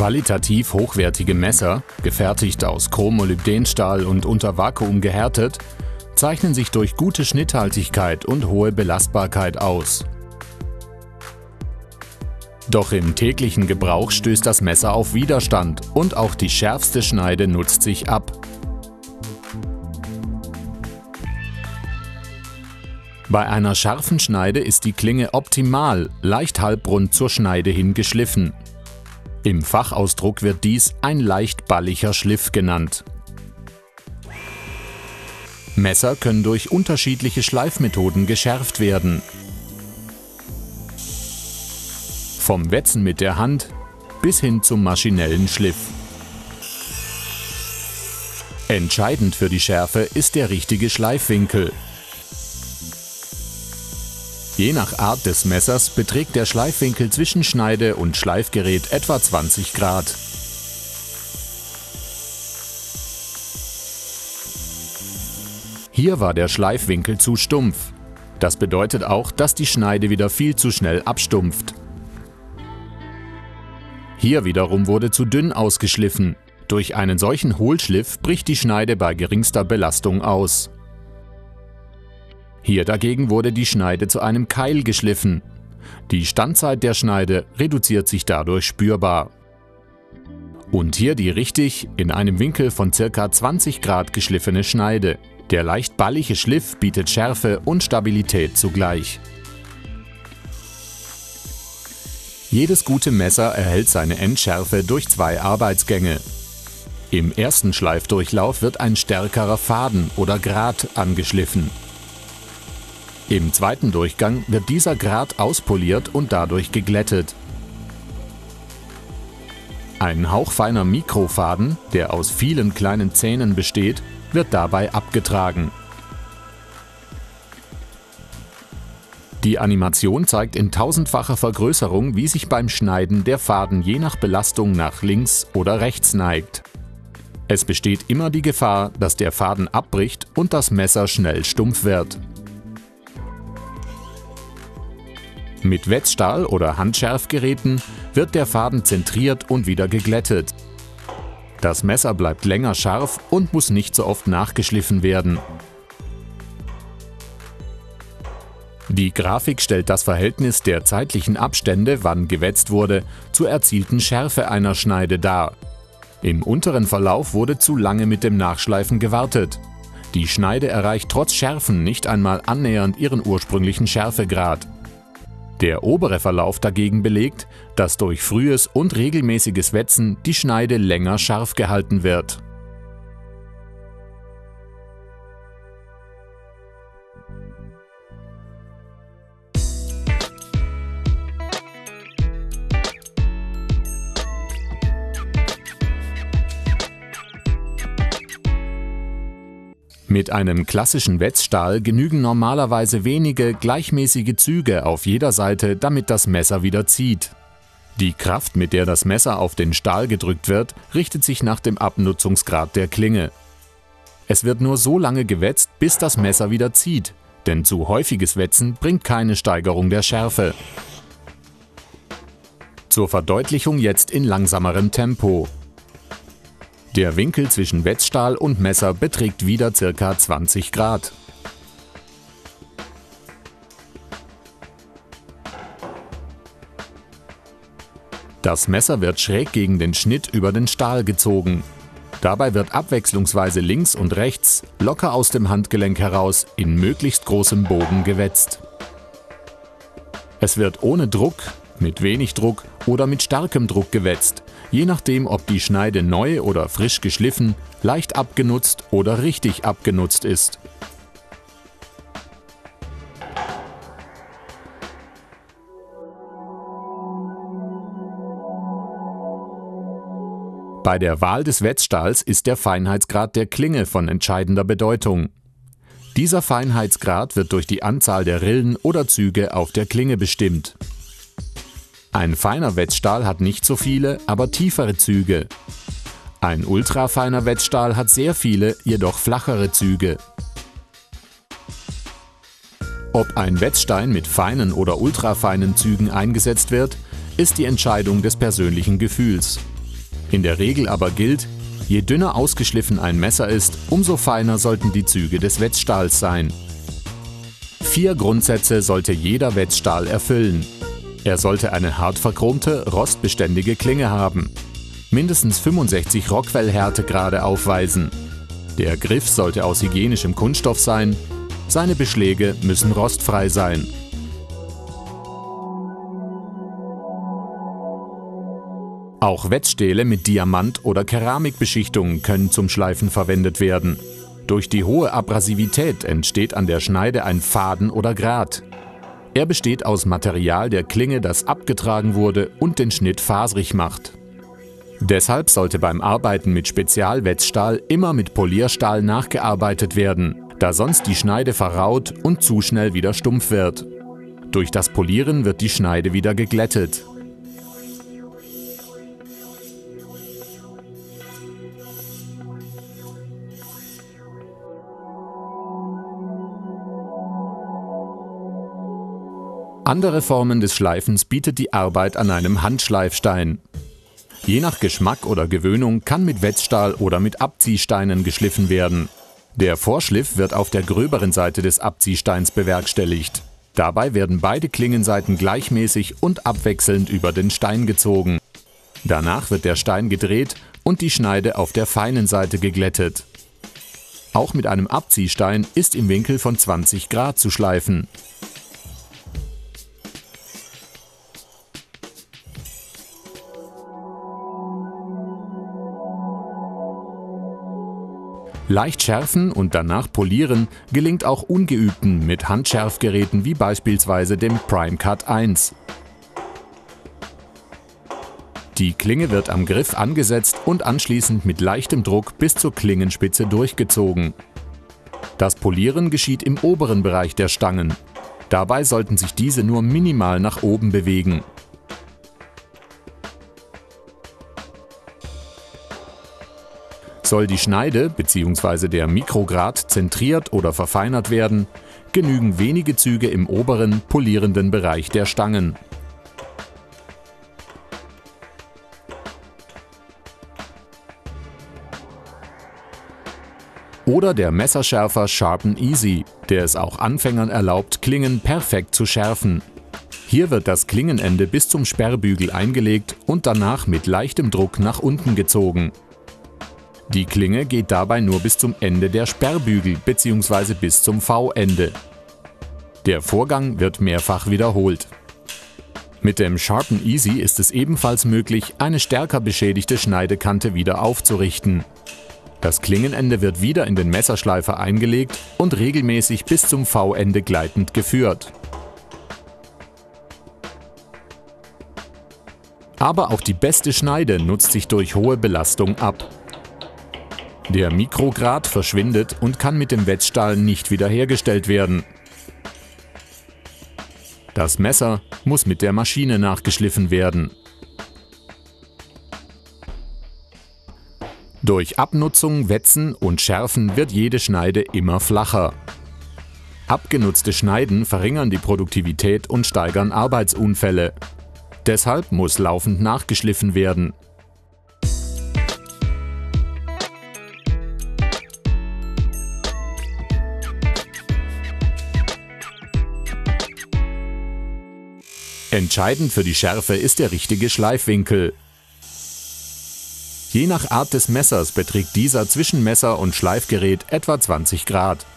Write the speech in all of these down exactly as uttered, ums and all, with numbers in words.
Qualitativ hochwertige Messer, gefertigt aus Chrommolybdenstahl und unter Vakuum gehärtet, zeichnen sich durch gute Schnitthaltigkeit und hohe Belastbarkeit aus. Doch im täglichen Gebrauch stößt das Messer auf Widerstand und auch die schärfste Schneide nutzt sich ab. Bei einer scharfen Schneide ist die Klinge optimal, leicht halbrund zur Schneide hin geschliffen. Im Fachausdruck wird dies ein leicht balliger Schliff genannt. Messer können durch unterschiedliche Schleifmethoden geschärft werden. Vom Wetzen mit der Hand bis hin zum maschinellen Schliff. Entscheidend für die Schärfe ist der richtige Schleifwinkel. Je nach Art des Messers beträgt der Schleifwinkel zwischen Schneide und Schleifgerät etwa zwanzig Grad. Hier war der Schleifwinkel zu stumpf. Das bedeutet auch, dass die Schneide wieder viel zu schnell abstumpft. Hier wiederum wurde zu dünn ausgeschliffen. Durch einen solchen Hohlschliff bricht die Schneide bei geringster Belastung aus. Hier dagegen wurde die Schneide zu einem Keil geschliffen. Die Standzeit der Schneide reduziert sich dadurch spürbar. Und hier die richtig, in einem Winkel von ca. zwanzig Grad geschliffene Schneide. Der leicht ballige Schliff bietet Schärfe und Stabilität zugleich. Jedes gute Messer erhält seine Endschärfe durch zwei Arbeitsgänge. Im ersten Schleifdurchlauf wird ein stärkerer Faden oder Grat angeschliffen. Im zweiten Durchgang wird dieser Grat auspoliert und dadurch geglättet. Ein hauchfeiner Mikrofaden, der aus vielen kleinen Zähnen besteht, wird dabei abgetragen. Die Animation zeigt in tausendfacher Vergrößerung, wie sich beim Schneiden der Faden je nach Belastung nach links oder rechts neigt. Es besteht immer die Gefahr, dass der Faden abbricht und das Messer schnell stumpf wird. Mit Wetzstahl- oder Handschärfgeräten wird der Faden zentriert und wieder geglättet. Das Messer bleibt länger scharf und muss nicht so oft nachgeschliffen werden. Die Grafik stellt das Verhältnis der zeitlichen Abstände, wann gewetzt wurde, zur erzielten Schärfe einer Schneide dar. Im unteren Verlauf wurde zu lange mit dem Nachschleifen gewartet. Die Schneide erreicht trotz Schärfen nicht einmal annähernd ihren ursprünglichen Schärfegrad. Der obere Verlauf dagegen belegt, dass durch frühes und regelmäßiges Wetzen die Schneide länger scharf gehalten wird. Mit einem klassischen Wetzstahl genügen normalerweise wenige, gleichmäßige Züge auf jeder Seite, damit das Messer wieder zieht. Die Kraft, mit der das Messer auf den Stahl gedrückt wird, richtet sich nach dem Abnutzungsgrad der Klinge. Es wird nur so lange gewetzt, bis das Messer wieder zieht, denn zu häufiges Wetzen bringt keine Steigerung der Schärfe. Zur Verdeutlichung jetzt in langsamerem Tempo. Der Winkel zwischen Wetzstahl und Messer beträgt wieder ca. zwanzig Grad. Das Messer wird schräg gegen den Schnitt über den Stahl gezogen. Dabei wird abwechslungsweise links und rechts, locker aus dem Handgelenk heraus, in möglichst großem Bogen gewetzt. Es wird ohne Druck, mit wenig Druck oder mit starkem Druck gewetzt, je nachdem, ob die Schneide neu oder frisch geschliffen, leicht abgenutzt oder richtig abgenutzt ist. Bei der Wahl des Wetzstahls ist der Feinheitsgrad der Klinge von entscheidender Bedeutung. Dieser Feinheitsgrad wird durch die Anzahl der Rillen oder Züge auf der Klinge bestimmt. Ein feiner Wetzstahl hat nicht so viele, aber tiefere Züge. Ein ultrafeiner Wetzstahl hat sehr viele, jedoch flachere Züge. Ob ein Wetzstein mit feinen oder ultrafeinen Zügen eingesetzt wird, ist die Entscheidung des persönlichen Gefühls. In der Regel aber gilt, je dünner ausgeschliffen ein Messer ist, umso feiner sollten die Züge des Wetzstahls sein. Vier Grundsätze sollte jeder Wetzstahl erfüllen. Er sollte eine hart verchromte, rostbeständige Klinge haben, mindestens fünfundsechzig Rockwell-Härtegrade aufweisen. Der Griff sollte aus hygienischem Kunststoff sein, seine Beschläge müssen rostfrei sein. Auch Wetzstähle mit Diamant- oder Keramikbeschichtung können zum Schleifen verwendet werden. Durch die hohe Abrasivität entsteht an der Schneide ein Faden oder Grat. Er besteht aus Material der Klinge, das abgetragen wurde und den Schnitt faserig macht. Deshalb sollte beim Arbeiten mit Spezialwetzstahl immer mit Polierstahl nachgearbeitet werden, da sonst die Schneide verraut und zu schnell wieder stumpf wird. Durch das Polieren wird die Schneide wieder geglättet. Andere Formen des Schleifens bietet die Arbeit an einem Handschleifstein. Je nach Geschmack oder Gewöhnung kann mit Wetzstahl oder mit Abziehsteinen geschliffen werden. Der Vorschliff wird auf der gröberen Seite des Abziehsteins bewerkstelligt. Dabei werden beide Klingenseiten gleichmäßig und abwechselnd über den Stein gezogen. Danach wird der Stein gedreht und die Schneide auf der feinen Seite geglättet. Auch mit einem Abziehstein ist im Winkel von zwanzig Grad zu schleifen. Leicht schärfen und danach polieren gelingt auch Ungeübten mit Handschärfgeräten wie beispielsweise dem Prime-Cut eins. Die Klinge wird am Griff angesetzt und anschließend mit leichtem Druck bis zur Klingenspitze durchgezogen. Das Polieren geschieht im oberen Bereich der Stangen. Dabei sollten sich diese nur minimal nach oben bewegen. Soll die Schneide bzw. der Mikrograt zentriert oder verfeinert werden, genügen wenige Züge im oberen, polierenden Bereich der Stangen. Oder der Messerschärfer Sharpen Easy, der es auch Anfängern erlaubt, Klingen perfekt zu schärfen. Hier wird das Klingenende bis zum Sperrbügel eingelegt und danach mit leichtem Druck nach unten gezogen. Die Klinge geht dabei nur bis zum Ende der Sperrbügel bzw. bis zum V-Ende. Der Vorgang wird mehrfach wiederholt. Mit dem Sharpen Easy ist es ebenfalls möglich, eine stärker beschädigte Schneidekante wieder aufzurichten. Das Klingenende wird wieder in den Messerschleifer eingelegt und regelmäßig bis zum V-Ende gleitend geführt. Aber auch die beste Schneide nutzt sich durch hohe Belastung ab. Der Mikrograt verschwindet und kann mit dem Wetzstahl nicht wiederhergestellt werden. Das Messer muss mit der Maschine nachgeschliffen werden. Durch Abnutzung, Wetzen und Schärfen wird jede Schneide immer flacher. Abgenutzte Schneiden verringern die Produktivität und steigern Arbeitsunfälle. Deshalb muss laufend nachgeschliffen werden. Entscheidend für die Schärfe ist der richtige Schleifwinkel. Je nach Art des Messers beträgt dieser zwischen Messer und Schleifgerät etwa zwanzig Grad.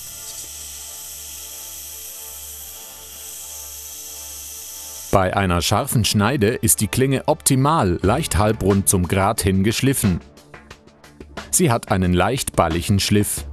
Bei einer scharfen Schneide ist die Klinge optimal leicht halbrund zum Grat hin geschliffen. Sie hat einen leicht balligen Schliff.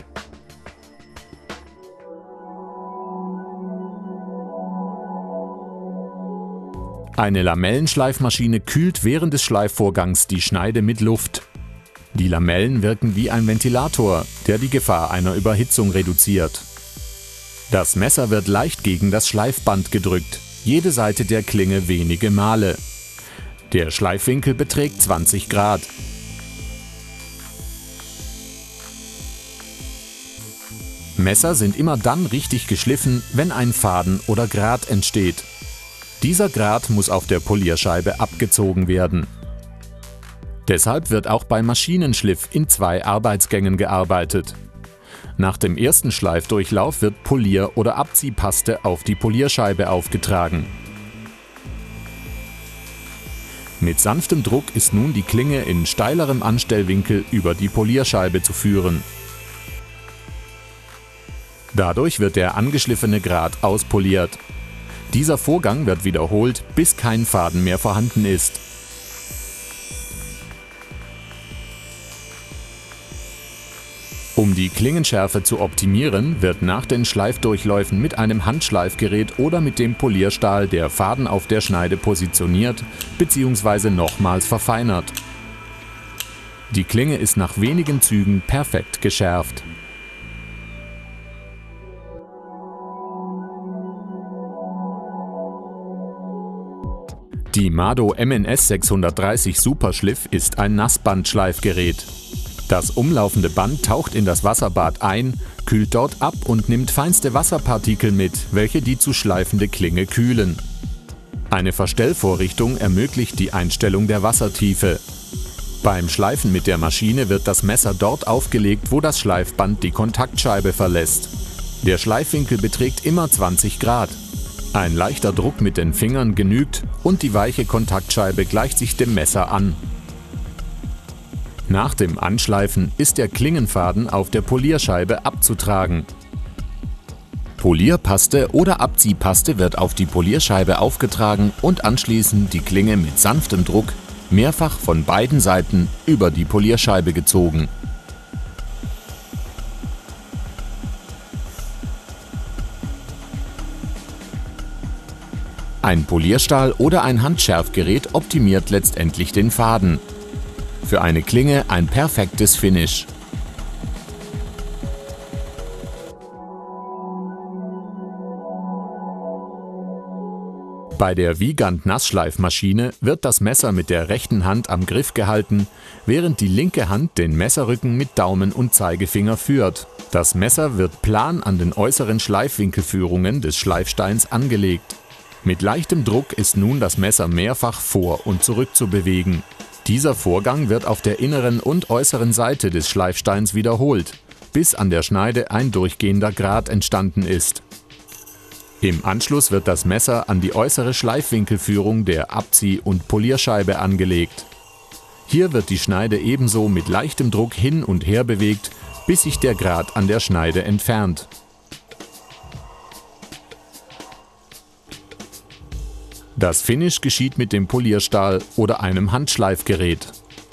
Eine Lamellenschleifmaschine kühlt während des Schleifvorgangs die Schneide mit Luft. Die Lamellen wirken wie ein Ventilator, der die Gefahr einer Überhitzung reduziert. Das Messer wird leicht gegen das Schleifband gedrückt, jede Seite der Klinge wenige Male. Der Schleifwinkel beträgt zwanzig Grad. Messer sind immer dann richtig geschliffen, wenn ein Faden oder Grat entsteht. Dieser Grat muss auf der Polierscheibe abgezogen werden. Deshalb wird auch bei Maschinenschliff in zwei Arbeitsgängen gearbeitet. Nach dem ersten Schleifdurchlauf wird Polier- oder Abziehpaste auf die Polierscheibe aufgetragen. Mit sanftem Druck ist nun die Klinge in steilerem Anstellwinkel über die Polierscheibe zu führen. Dadurch wird der angeschliffene Grat auspoliert. Dieser Vorgang wird wiederholt, bis kein Faden mehr vorhanden ist. Um die Klingenschärfe zu optimieren, wird nach den Schleifdurchläufen mit einem Handschleifgerät oder mit dem Polierstahl der Faden auf der Schneide positioniert bzw. nochmals verfeinert. Die Klinge ist nach wenigen Zügen perfekt geschärft. Die Mado M N S sechshundertdreißig Superschliff ist ein Nassbandschleifgerät. Das umlaufende Band taucht in das Wasserbad ein, kühlt dort ab und nimmt feinste Wasserpartikel mit, welche die zu schleifende Klinge kühlen. Eine Verstellvorrichtung ermöglicht die Einstellung der Wassertiefe. Beim Schleifen mit der Maschine wird das Messer dort aufgelegt, wo das Schleifband die Kontaktscheibe verlässt. Der Schleifwinkel beträgt immer zwanzig Grad. Ein leichter Druck mit den Fingern genügt und die weiche Kontaktscheibe gleicht sich dem Messer an. Nach dem Anschleifen ist der Klingenfaden auf der Polierscheibe abzutragen. Polierpaste oder Abziehpaste wird auf die Polierscheibe aufgetragen und anschließend die Klinge mit sanftem Druck mehrfach von beiden Seiten über die Polierscheibe gezogen. Ein Polierstahl oder ein Handschärfgerät optimiert letztendlich den Faden. Für eine Klinge ein perfektes Finish. Bei der Wiegand Nassschleifmaschine wird das Messer mit der rechten Hand am Griff gehalten, während die linke Hand den Messerrücken mit Daumen und Zeigefinger führt. Das Messer wird plan an den äußeren Schleifwinkelführungen des Schleifsteins angelegt. Mit leichtem Druck ist nun das Messer mehrfach vor und zurück zu bewegen. Dieser Vorgang wird auf der inneren und äußeren Seite des Schleifsteins wiederholt, bis an der Schneide ein durchgehender Grat entstanden ist. Im Anschluss wird das Messer an die äußere Schleifwinkelführung der Abzieh- und Polierscheibe angelegt. Hier wird die Schneide ebenso mit leichtem Druck hin und her bewegt, bis sich der Grat an der Schneide entfernt. Das Finish geschieht mit dem Polierstahl oder einem Handschleifgerät.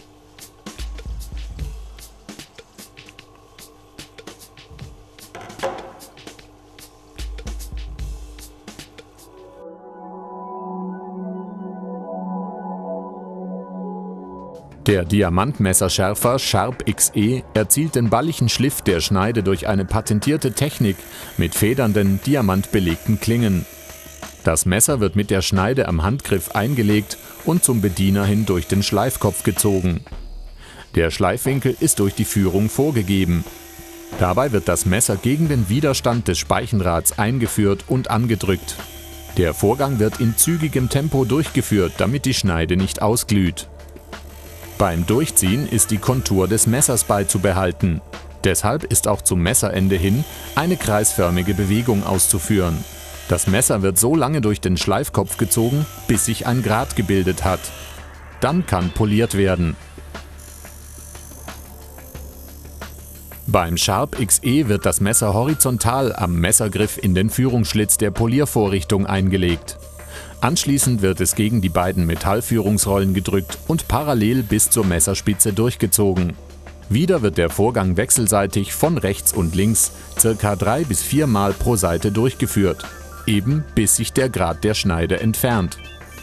Der Diamantmesserschärfer Sharp X E erzielt den balligen Schliff der Schneide durch eine patentierte Technik mit federnden, diamantbelegten Klingen. Das Messer wird mit der Schneide am Handgriff eingelegt und zum Bediener hin durch den Schleifkopf gezogen. Der Schleifwinkel ist durch die Führung vorgegeben. Dabei wird das Messer gegen den Widerstand des Speichenrads eingeführt und angedrückt. Der Vorgang wird in zügigem Tempo durchgeführt, damit die Schneide nicht ausglüht. Beim Durchziehen ist die Kontur des Messers beizubehalten. Deshalb ist auch zum Messerende hin eine kreisförmige Bewegung auszuführen. Das Messer wird so lange durch den Schleifkopf gezogen, bis sich ein Grat gebildet hat. Dann kann poliert werden. Beim Sharp X E wird das Messer horizontal am Messergriff in den Führungsschlitz der Poliervorrichtung eingelegt. Anschließend wird es gegen die beiden Metallführungsrollen gedrückt und parallel bis zur Messerspitze durchgezogen. Wieder wird der Vorgang wechselseitig von rechts und links circa drei bis vier Mal pro Seite durchgeführt, eben bis sich der Grat der Schneide entfernt.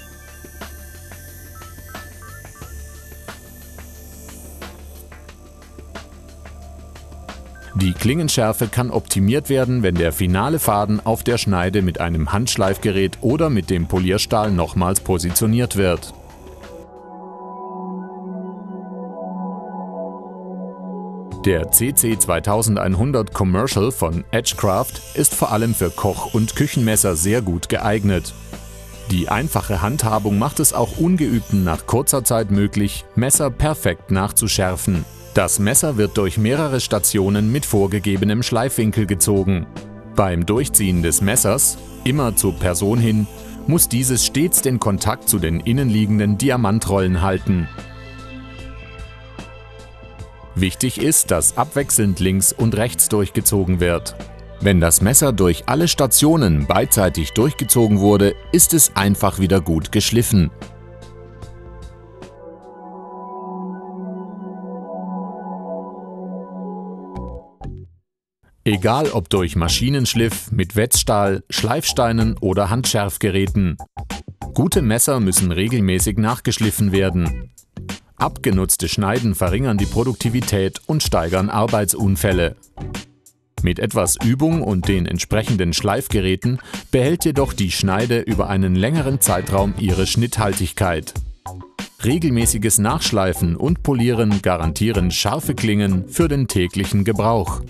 Die Klingenschärfe kann optimiert werden, wenn der finale Faden auf der Schneide mit einem Handschleifgerät oder mit dem Polierstahl nochmals positioniert wird. Der C C zweitausendeinhundert Commercial von Edgecraft ist vor allem für Koch- und Küchenmesser sehr gut geeignet. Die einfache Handhabung macht es auch Ungeübten nach kurzer Zeit möglich, Messer perfekt nachzuschärfen. Das Messer wird durch mehrere Stationen mit vorgegebenem Schleifwinkel gezogen. Beim Durchziehen des Messers, immer zur Person hin, muss dieses stets den Kontakt zu den innenliegenden Diamantrollen halten. Wichtig ist, dass abwechselnd links und rechts durchgezogen wird. Wenn das Messer durch alle Stationen beidseitig durchgezogen wurde, ist es einfach wieder gut geschliffen. Egal ob durch Maschinenschliff, mit Wetzstahl, Schleifsteinen oder Handschärfgeräten. Gute Messer müssen regelmäßig nachgeschliffen werden. Abgenutzte Schneiden verringern die Produktivität und steigern Arbeitsunfälle. Mit etwas Übung und den entsprechenden Schleifgeräten behält jedoch die Schneide über einen längeren Zeitraum ihre Schnitthaltigkeit. Regelmäßiges Nachschleifen und Polieren garantieren scharfe Klingen für den täglichen Gebrauch.